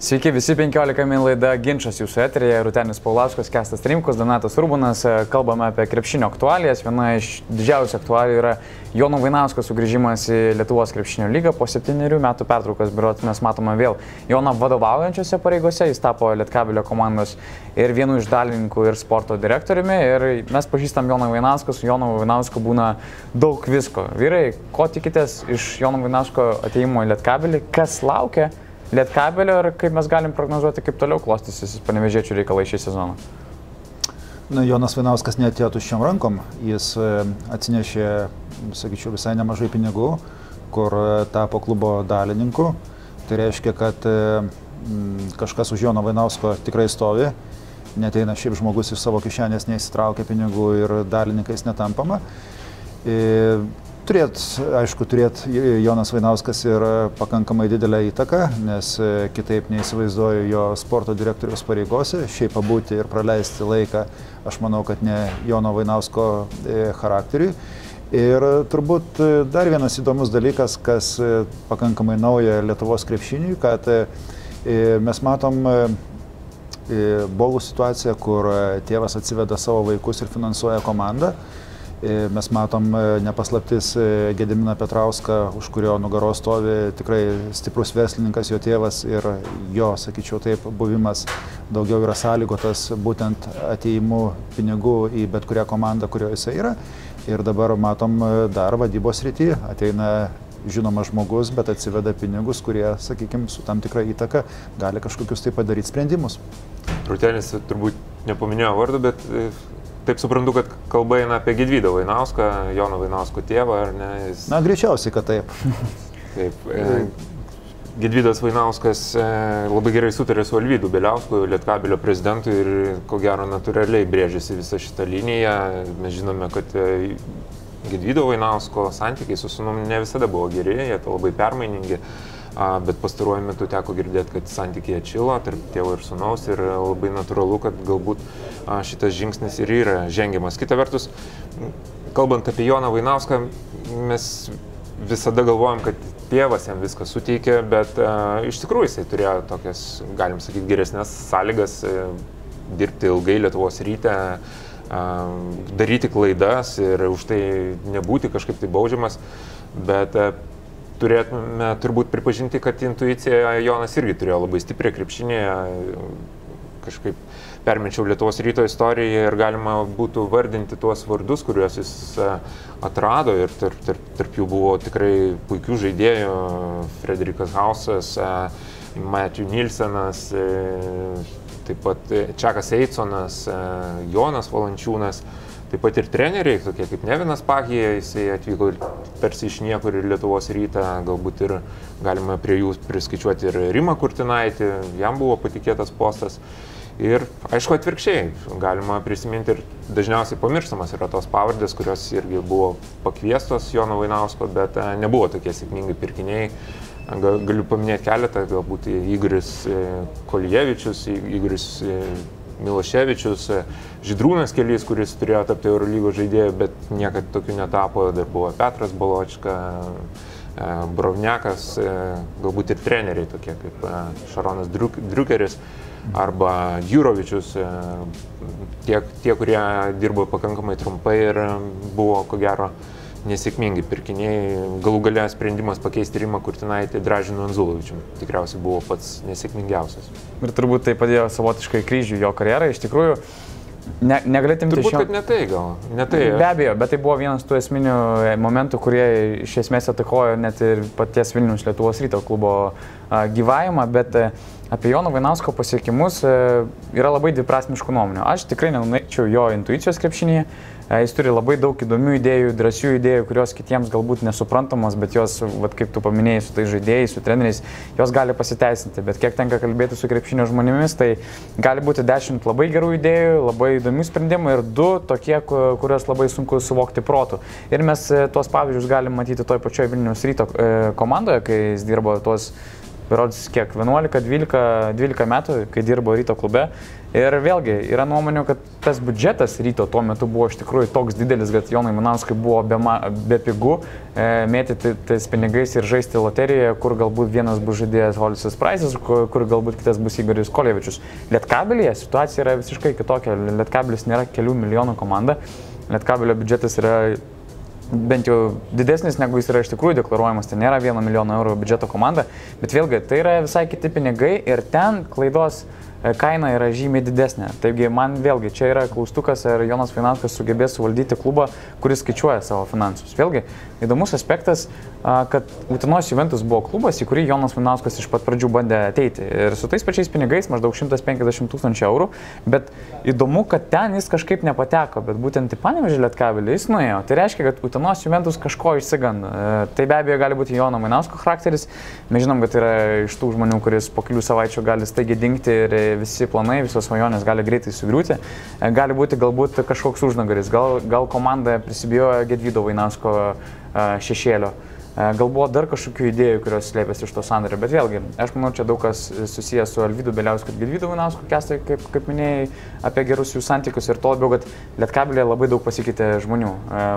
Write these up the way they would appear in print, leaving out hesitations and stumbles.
Sveiki, visi 15 min laida Ginčas jūsų eteryje. Rūtenis Paulauskas, Kęstas Rimkus, Donatas Urbonas. Kalbame apie krepšinio aktualijas. Viena iš didžiausių aktualijų yra Jono Vainausko sugrįžimas į Lietuvos krepšinio lygą. Po 7 metų pertraukos berods mes matome vėl Joną vadovaujančiose pareigose. Jis tapo Lietkabelio komandos ir vienu iš dalininkų ir sporto direktoriumi. Ir mes pažįstam Joną Vainauską, su Jonu Vainausku būna daug visko. Vyrai, ko tikitės iš Jono Vainausko atėjimo į Lietkabelį? Kas laukia Lietkabelio ir kaip mes galim prognozuoti, kaip toliau klostysis panevėžiečių reikalai šį sezoną? Jonas Vainauskas neatėjo tuščiom rankom. Jis atsinešė, sakyčiau, visai nemažai pinigų, kur tapo klubo dalininku. Tai reiškia, kad kažkas už Jono Vainausko tikrai stovi. Neteina šiaip žmogus iš savo kišenės, neįsitraukia pinigų ir dalininkais netampama. Turėt Jonas Vainauskas ir pakankamai didelę įtaką, nes kitaip neįsivaizduoju jo sporto direktoriaus pareigose. Šiaip pabūti ir praleisti laiką, aš manau, kad ne Jono Vainausko charakteriui. Ir turbūt dar vienas įdomus dalykas, kas pakankamai nauja Lietuvos krepšiniui, kad mes matom bobų situaciją, kur tėvas atsiveda savo vaikus ir finansuoja komandą. Mes matom nepaslaptis Gediminą Petrauską, už kurio nugaros stovi tikrai stiprus verslininkas, jo tėvas, ir jo, sakyčiau taip, buvimas daugiau yra sąlygotas būtent atėjimu pinigų į bet kurią komandą, kurioje jisai yra. Ir dabar matom dar vadybos srity, ateina žinomas žmogus, bet atsiveda pinigus, kurie, sakykime, su tam tikra įtaka gali kažkokius tai padaryti sprendimus. Rūtenis turbūt nepaminėjo vardu, bet taip suprantu, kad kalba eina apie Gedvydą Vainauską, Jono Vainausko tėvą, ar ne? Na, greičiausiai, kad taip. Taip. Gedvydas Vainauskas labai gerai sutarė su Alvydu Bieliausku, Lietkabelio prezidentu, ir ko gero natūraliai brėžiasi visą šitą liniją. Mes žinome, kad Gedvydo Vainausko santykiai su sūnum ne visada buvo geri, jie labai permainingi. Bet pastaruoju metu teko girdėti, kad santykiai atšilo tarp tėvo ir sūnaus, ir labai natūralu, kad galbūt šitas žingsnis ir yra žengiamas. Kita vertus, kalbant apie Joną Vainauską, mes visada galvojam, kad tėvas jam viską suteikė, bet iš tikrųjų jisai turėjo tokias, galim sakyti, geresnės sąlygas dirbti ilgai Lietuvos Ryte, daryti klaidas ir už tai nebūti kažkaip tai baudžiamas, bet turėtume turbūt pripažinti, kad intuicija Jonas irgi turėjo labai stiprią krepšinėje. Kažkaip permečiau Lietuvos Ryto istoriją ir galima būtų vardinti tuos vardus, kuriuos jis atrado, ir tarp jų buvo tikrai puikių žaidėjų: Frederikas Hausas, Matthew Nilsenas, taip pat Čakas Eitsonas, Jonas Valančiūnas. Taip pat ir treneriai, tokie kaip Nevinas Pahija, jisai atvyko tarsi iš niekur ir Lietuvos Rytą, galbūt ir galima prie jų priskaičiuoti ir Rimą Kurtinaitį, jam buvo patikėtas postas. Ir aišku, atvirkščiai, galima prisiminti ir dažniausiai pamirštamas yra tos pavardės, kurios irgi buvo pakviestos Jono Vainausko, bet nebuvo tokie sėkmingi pirkiniai. Galiu paminėti keletą, galbūt Igoris Koljevičius, Igoris Miloševičius, Žydrūnas Kelys, kuris turėjo tapti Eurolygos žaidėjų, bet niekad tokių netapo. Dar buvo Petras Boločka, Brovniakas, galbūt ir treneriai tokie kaip Šaronas Driukeris arba Jurovičius. Tie, kurie dirbo pakankamai trumpai ir buvo, ko gero, nesėkmingi pirkiniai. Galų gale sprendimas pakeisti Rimą Kurtinaitį Dražinu Anzulovičium tikriausiai buvo pats nesėkmingiausias. Ir turbūt tai padėjo savotiškai kryžių jo karjerai. Iš tikrųjų, negalėtum turbūt, kad ne tai gal. Ne tai. Be abejo, bet tai buvo vienas tų esminių momentų, kurie iš esmės atakojo net ir paties Vilniaus Lietuvos Ryto klubo gyvavimą, bet apie Jono Vainausko pasiekimus yra labai dviprasmiškų nuomonių. Aš tikrai nenuneigčiau jo intuicijos krepšinėje. Jis turi labai daug įdomių idėjų, drąsių idėjų, kurios kitiems galbūt nesuprantamos, bet jos, kaip tu paminėjai, su tai žaidėjais, su treneriais, jos gali pasiteisinti. Bet kiek tenka kalbėti su krepšinio žmonėmis, tai gali būti 10 labai gerų idėjų, labai įdomių sprendimų ir 2 tokie, kuriuos labai sunku suvokti protu. Ir mes tuos pavyzdžius galim matyti toj pačioj Vilniaus Ryto komandoje, kai jis dirbo tuos berods kiek, 11-12 metų, kai dirbo Ryto klube. Ir vėlgi, yra nuomonių, kad tas biudžetas Ryto tuo metu buvo iš tikrųjų toks didelis, kad Jonui Vainauskui buvo be pigų mėtyti tais pinigais ir žaisti loterijoje, kur galbūt vienas bus žaidėjas Holisas Praisas, kur galbūt kitas bus Igoris Kolevičius. Lietkabelyje situacija yra visiškai kitokia. Lietkabelis nėra kelių milijonų komanda. Lietkabelio biudžetas yra bent jau didesnis, negu jis yra iš tikrųjų deklaruojamas. Tai nėra 1 milijono eurų biudžeto komanda, bet vėlgi tai yra visai kiti pinigai ir ten klaidos kaina yra žymiai didesnė. Taigi man vėlgi čia yra klaustukas, ar Jonas Vainauskas sugebės suvaldyti klubą, kuris skaičiuoja savo finansus. Vėlgi, įdomus aspektas, kad Utenos Juventus buvo klubas, į kurį Jonas Vainauskas iš pat pradžių bandė ateiti. Ir su tais pačiais pinigais, maždaug 150 000 eurų, bet įdomu, kad ten jis kažkaip nepateko, bet būtent į Panevėžį Lietkabelį jis nuėjo. Tai reiškia, kad Utenos Juventus kažko išsigando. Tai be abejo gali būti Jono Vainausko charakteris. Mes žinom, kad yra iš tų žmonių, kuris po kelių savaičių gali staigiai dingti ir visi planai, visos svajonės gali greitai sugriūti. Gali būti galbūt kažkoks užnagaris, gal komanda prisibijojo Gedvydo Vainausko šešėlio. Gal buvo dar kažkokių idėjų, kurios slėpėsi iš to sandorio, bet vėlgi, aš manau, čia daug kas susijęs su Alvydu Beliausku ir Gedvydu Vainausku, Kęstai, kaip minėjai, apie gerus jų santykius ir to labiau, kad Lietkabelyje labai daug pasikeitė žmonių.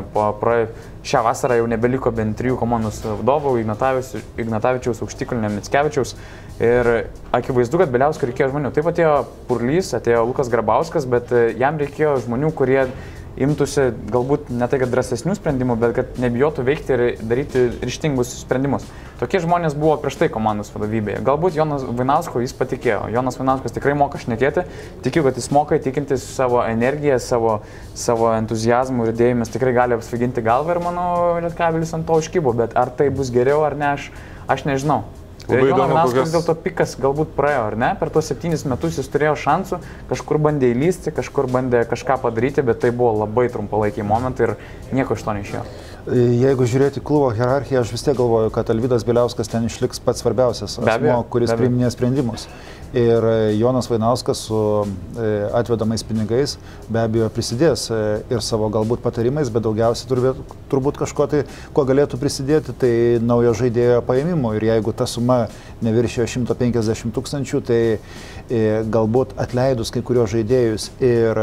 Šią vasarą jau nebeliko bent 3 komandos vadovų, Ignatavičiaus, Aukštikulnio, Mickevičiaus ir akivaizdu, kad Beliauskui reikėjo žmonių. Taip atėjo Purlys, atėjo Lukas Grabauskas, bet jam reikėjo žmonių, kurie imtųsi galbūt ne tai, kad drąsesnių sprendimų, bet kad nebijotų veikti ir daryti ryžtingus sprendimus. Tokie žmonės buvo prieš tai komandos vadovybėje. Galbūt Jonas Vainausko jis patikėjo. Jonas Vainauskas tikrai moka šnekėti, tikiu, kad jis moka įtikinti savo energiją, savo entuzijazmų ir idėjomis tikrai gali apsvaiginti galvą ir mano Lietkabelis ant to užkybo, bet ar tai bus geriau ar ne, aš nežinau. Jonas Vainauskas dėl to pikas galbūt praėjo, ar ne? Per tuos 7 metus jis turėjo šansų, kažkur bandė įlysti, kažkur bandė kažką padaryti, bet tai buvo labai trumpalaikiai momentai ir nieko iš to neišėjo. Jeigu žiūrėti klubo hierarchiją, aš vis tiek galvoju, kad Alvydas Beliauskas ten išliks pats svarbiausias asmuo, kuris priiminės sprendimus. Ir Jonas Vainauskas su atvedamais pinigais be abejo prisidės ir savo galbūt patarimais, bet daugiausiai turbūt kažko tai, ko galėtų prisidėti, tai naujo žaidėjo paėmimo. Ir jeigu ta suma neviršėjo 150 000, tai galbūt atleidus kai kurios žaidėjus ir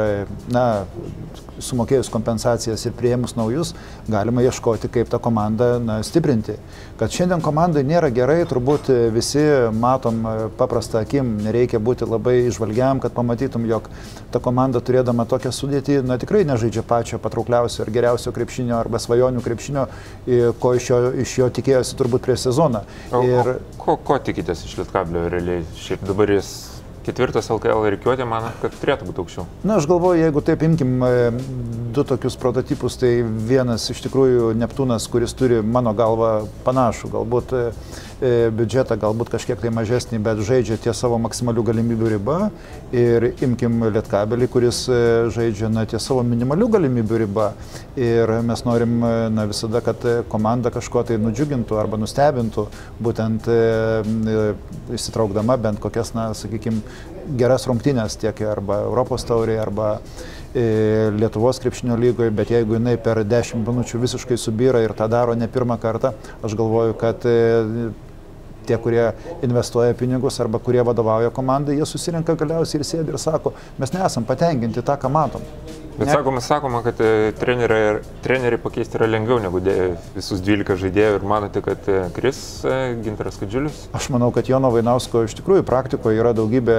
sumokėjus kompensacijas ir priėmus naujus, galima ieškoti, kaip tą komandą stiprinti. Kad šiandien komandai nėra gerai, turbūt visi matom paprastą akim, nereikia būti labai išvalgiam, kad pamatytum, jog ta komanda turėdama tokią sudėtį, tikrai nežaidžia pačio patraukliausio ir geriausio krepšinio arba svajonių krepšinio, ko iš jo tikėjosi turbūt prieš sezoną. Ko tikitės iš Lietkabelio realiai? Šiaip dabar jis 4 LKL rikiuotė, man, kad turėtų būti aukščiau. Aš galvoju, jeigu taip imkim 2 tokius prototipus, tai vienas iš tikrųjų Neptūnas, kuris turi mano galvą panašų, galbūt biudžetą, galbūt kažkiek tai mažesnį, bet žaidžia ties savo maksimalių galimybių ribą. Ir imkim Lietkabelį, kuris žaidžia ties savo minimalių galimybių ribą. Ir mes norim visada, kad komanda kažko tai nudžiugintų arba nustebintų, būtent įsitraukdama bent kokias, sakykime, geras rungtynės tiek arba Europos taurėje, arba Lietuvos krepšinio lygoje, bet jeigu jinai per 10 minučių visiškai subyra ir tą daro ne pirmą kartą, aš galvoju, kad tie, kurie investuoja pinigus arba kurie vadovauja komandai, jie susirenka galiausiai ir sėdi ir sako, mes nesam patenkinti tą, ką matom. Bet sakoma, kad treneriai pakeisti yra lengviau negu visus 12 žaidėjų ir manote, kad kris Gintaras Kadžiulis? Aš manau, kad Jono Vainausko iš tikrųjų praktikoje yra daugybė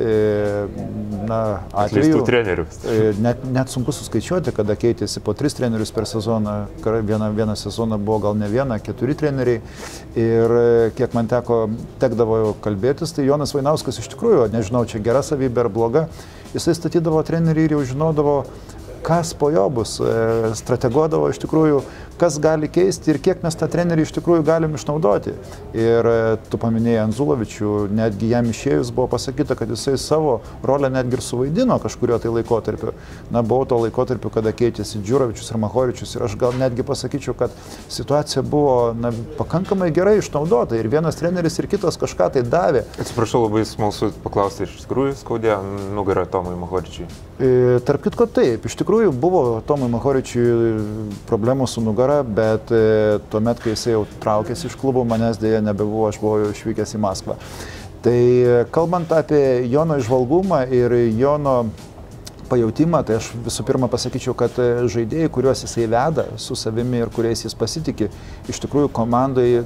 atvejų. Trenerių. Net sunku suskaičiuoti, kada keitėsi po 3 trenerius per sezoną. Vieną sezoną buvo gal ne 1, 4 treneriai. Ir kiek man tekdavo kalbėtis, tai Jonas Vainauskas iš tikrųjų, nežinau, čia gera savybė ar bloga, jisai statydavo trenerių ir jau žinodavo, kas po jo bus, strateguodavo iš tikrųjų, kas gali keisti ir kiek mes tą trenerį iš tikrųjų galim išnaudoti. Ir tu paminėjai Anzulovičių, netgi jam išėjus buvo pasakyta, kad jisai savo rolę netgi ir suvaidino kažkurio tai laikotarpiu. Buvo to laikotarpiu, kada keitėsi Džiurovičius ir Machovičius ir aš gal netgi pasakyčiau, kad situacija buvo pakankamai gerai išnaudota ir vienas treneris ir kitas kažką tai davė. Atsiprašau, labai smalsu paklausti, iš tikrųjų skaudėjo nugarą Tomui Machovičiui? Tarp kitko taip, iš tikrųjų buvo Tomui Machovičiui problemų su nugara vasarą, bet tuomet, kai jisai jau traukėsi iš klubo, manęs dėja nebebuvo, aš buvau išvykęs į Maskvą. Tai kalbant apie Jono įžvalgumą ir Jono pajautimą, tai aš visų pirma pasakyčiau, kad žaidėjai, kuriuos jisai veda su savimi ir kuriais jis pasitikė, iš tikrųjų komandai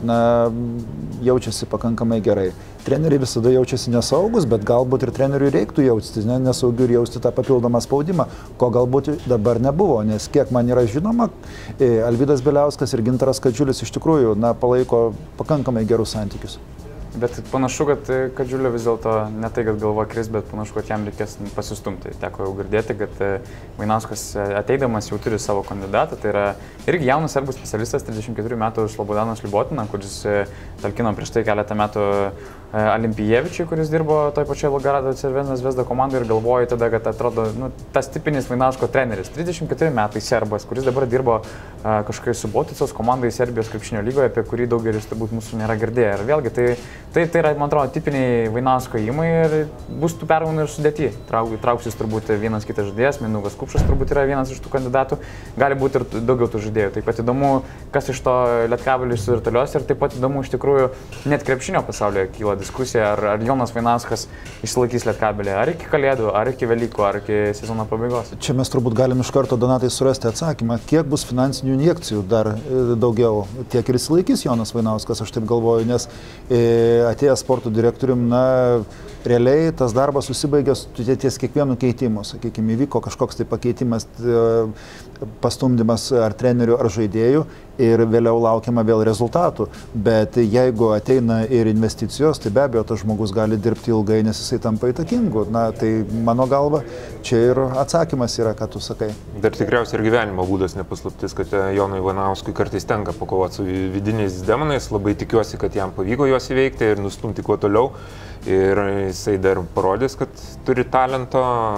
jaučiasi pakankamai gerai. Treneriai visada jaučiasi nesaugus, bet galbūt ir treneriui reiktų jausti nesaugiu ir jausti tą papildomą spaudimą, ko galbūt dabar nebuvo, nes kiek man yra žinoma, Alvydas Bieliauskas ir Gintaras Kadžiulis iš tikrųjų palaiko pakankamai gerus santykius. Bet panašu, kad Kadžiulio vis dėlto ne tai, kad galva kris, bet panašu, kad jam reikės pasistumti. Teko jau girdėti, kad Vainauskas ateidamas jau turi savo kandidatą, tai yra irgi jaunas serbų specialistas, 34 metų Slobodanas Liubotina, kuris talkino prieš tai keletą metų Olimpijevičiui, kuris dirbo toj pačioj Belgrado Crvena Zvezda komandai ir galvoju tada, kad atrodo tas tipinis Vainausko treneris. 34 metai serbas, kuris dabar dirbo kažkokiai Suboticos komandai Serbijos krepšinio lygoje, apie kurį daugelis turbūt mūsų nėra girdėję. Ir vėlgi tai yra, man atrodo, tipiniai Vainausko įmai ir bus tų permainų ir sudėti. Trauksis turbūt vienas kitas žaidėjas, Mindaugas Kupšas turbūt yra vienas iš tų kandidatų, gali būti ir daugiau tų žaidėjų. Taip pat įdomu, kas iš to Lietkabelio išsirutelios ir taip pat įdomu iš tikrųjų net krepšinio pasaulyje kyla diskusija, ar Jonas Vainauskas išsilaikys Lietkabelį, ar iki Kalėdų, ar iki Velykų, ar iki sezono pabaigos. Čia mes turbūt galim iš karto, Donatai, surasti atsakymą, kiek bus finansinių injekcijų dar daugiau, tiek ir išsilaikys Jonas Vainauskas, aš taip galvoju, nes atėjęs sporto direktorium, realiai tas darbas susibaigė ties kiekvienu keitimu. Sakykime, įvyko kažkoks tai pakeitimas, pastumdymas ar trenerių, ar žaidėjų ir vėliau laukiama vėl rezultatų. Bet jeigu ateina ir investicijos, tai be abejo, tas žmogus gali dirbti ilgai, nes jisai tampa įtakingu. Tai mano galva, čia ir atsakymas yra, ką tu sakai. Dar tikriausiai ir gyvenimo būdas nepaslaptis, kad Jonui Vainauskui kartais tenka pakovoti su vidiniais demonais. Labai tikiuosi, kad jam pavyko juos įveikti ir nustumti kuo toliau. Ir jisai dar parodys, kad turi talento.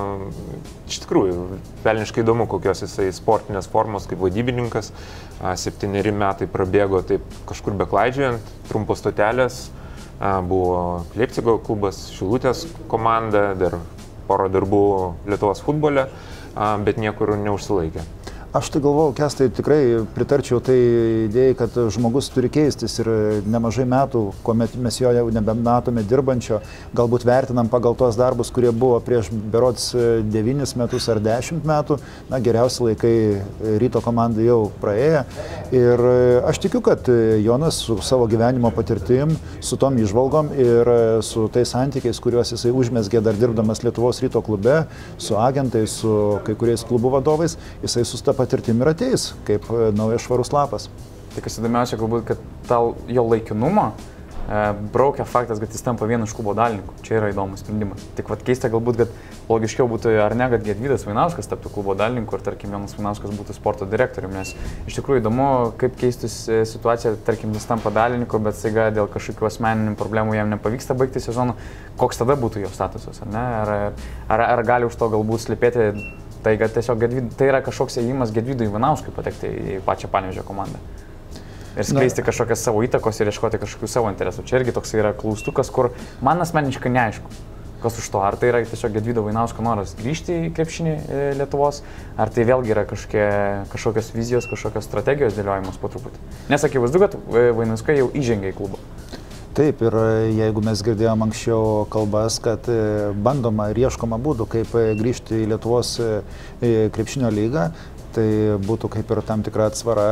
Iš tikrųjų, velniškai įdomu, kokios jisai sportinės formos kaip vadybininkas. 7 metai prabėgo taip kažkur beklaidžiojant, trumpos stotelės. Buvo Leipcigo klubas, Šilutės komanda, dar porą darbų Lietuvos futbole, bet niekur neužsilaikė. Aš tai galvoju, Kęstai, tikrai pritarčiau tai idėjai, kad žmogus turi keistis ir nemažai metų, kuomet mes jo jau nebematome dirbančio, galbūt vertinam pagal tos darbus, kurie buvo prieš berods 9 metus ar 10 metų, geriausi laikai Ryto komandai jau praėję. Ir aš tikiu, kad Jonas su savo gyvenimo patirtim, su tom įžvalgom ir su tais santykiais, kuriuos jisai užmesgė dar dirbdamas Lietuvos Ryto klube, su agentais, su kai kuriais klubų vadovais, jisai su ta patirtim ir ateis, kaip naujas švarus lapas. Tai kas įdomiausia, galbūt, kad tau jo laikinumą braukia faktas, kad jis tampa vienu iš klubo dalininkų. Čia yra įdomus sprendimas. Tik keista galbūt, kad logiškiau būtų ar ne, kad Gedvydas Vainauskas taptų klubo dalininku ir tarkim Jonas Vainauskas būtų sporto direktoriumi, nes iš tikrųjų įdomu, kaip keistus situacija, tarkim jis tampa dalininku, bet staiga dėl kažkokių asmeninių problemų jam nepavyksta baigti sezoną, koks tada būtų jo statusas, ar ne? Ar gali už to galbūt slėpėti tai, kad tiesiog tai yra kažkoks ėjimas Gedvydui Vainauskui patekti į pačią Panevėžio komandą. Ir skleisti kažkokias savo įtakos ir ieškoti kažkokių savo interesų. Čia irgi toks yra klaustukas, kur man asmeniškai neaišku, kas už to. Ar tai yra tiesiog Gedvydo Vainausko noras grįžti į krepšinį Lietuvos, ar tai vėlgi yra kažkokios vizijos, kažkokios strategijos dėliojimus po truputį. Nes akivaizdu, kad Vainauskai jau įžengė į klubą. Taip, ir jeigu mes girdėjom anksčiau kalbas, kad bandoma ir ieškoma būdų, kaip grįžti į Lietuvos krepšinio lygą, tai būtų kaip ir tam tikra atsvara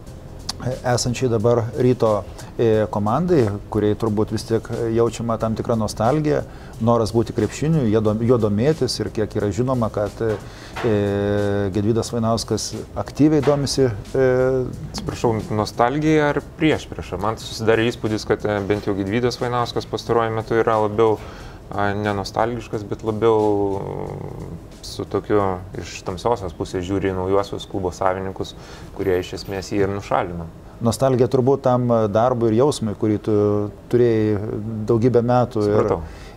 esančiai dabar Ryto komandai, kuriai turbūt vis tiek jaučiama tam tikra nostalgija, noras būti krepšiniu, juo domėtis ir kiek yra žinoma, kad Gedvydas Vainauskas aktyviai domisi. Atsiprašau, nostalgija ar priešprieša? Man susidarė įspūdis, kad bent jau Gedvydas Vainauskas pastaruoju metu yra labiau nenostalgiškas, bet labiau su tokiu iš tamsiosios pusės žiūri į naujuosius klubo savininkus, kurie iš esmės jį ir nušalino. Nostalgija turbūt tam darbui ir jausmui, kurį tu turėjai daugybę metų.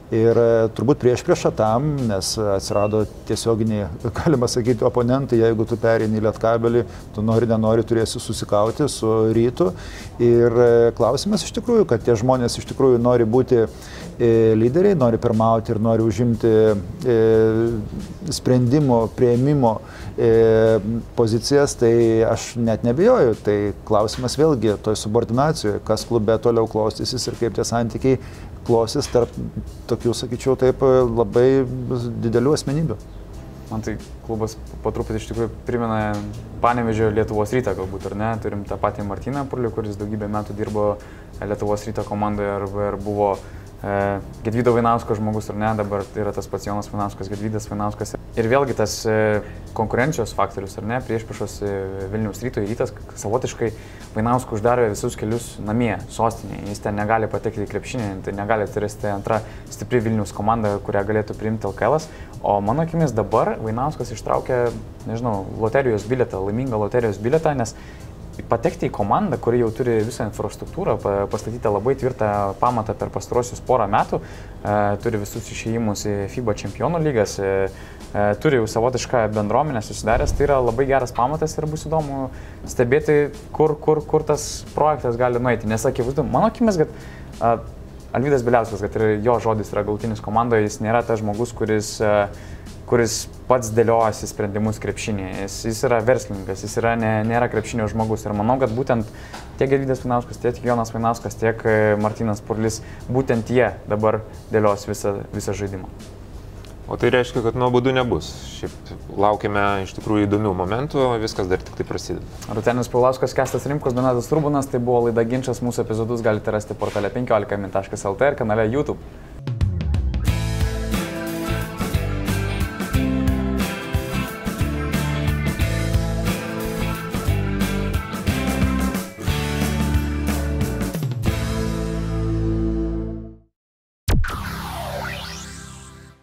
Ir turbūt priešprieša tam, nes atsirado tiesioginiai, galima sakyti, oponentai, jeigu tu pereini į Lietkabelį, tu nenori turėsi susikauti su Rytu. Ir klausimas iš tikrųjų, kad tie žmonės iš tikrųjų nori būti lyderiai, nori pirmauti ir nori užimti sprendimo, prieimimo pozicijas, tai aš net nebijoju. Tai klausimas vėlgi toj subordinacijoje, kas klube toliau klostysis ir kaip tie santykiai klosis tarp tokių, sakyčiau, taip labai didelių asmenybių. Man tai klubas po truputį iš tikrųjų primena Panevėžio Lietuvos Rytą galbūt, ar ne? Turim tą patį Martyną Purlių, kuris daugybę metų dirbo Lietuvos Ryto komandoje ir buvo Gedvydo Vainausko žmogus, ar ne? Dabar yra tas pats Jonas Vainauskas, Gedvydas Vainauskas. Ir vėlgi tas konkurencijos faktorius, ar ne? Priešpriešos Vilniaus Ryto Rytas savotiškai Vainauskų uždarė visus kelius namie, sostinėje. Jis ten negali patekti į krepšinį, tai negali atsirasti antra stipri Vilniaus komanda, kurią galėtų priimti LKL'as. O mano akimis dabar Vainauskas ištraukė, nežinau, loterijos bilietą, laimingą loterijos bilietą, nes patekti į komandą, kuri jau turi visą infrastruktūrą, pastatytą labai tvirtą pamatą per pastarosius porą metų, turi visus išėjimus į FIBA čempionų lygas, turi jau savotišką bendruomenę susidaręs, tai yra labai geras pamatas ir bus įdomu stebėti, kur tas projektas gali nueiti. Nes akivaizdu, mano akimis, kad Alvydas Bieliauskas, kad ir jo žodis yra galutinis komandoje, jis nėra tas žmogus, kuris pats dėliojasi sprendimus krepšinėje. Jis yra verslininkas, jis nėra krepšinio žmogus. Ir manau, kad būtent tiek Gedvydas Vainauskas, tiek Jonas Vainauskas, tiek Martynas Purlis, būtent jie dabar dėlios visą žaidimą. O tai reiškia, kad nuobodu nebus. Šiaip laukiame iš tikrųjų įdomių momentų, viskas dar tik tai prasideda. Rūtenis Paulauskas, Kęstas Rimkus, Donatas Urbonas, tai buvo laida Ginčas, mūsų epizodus galite rasti portale 15min.lt ir kanale YouTube.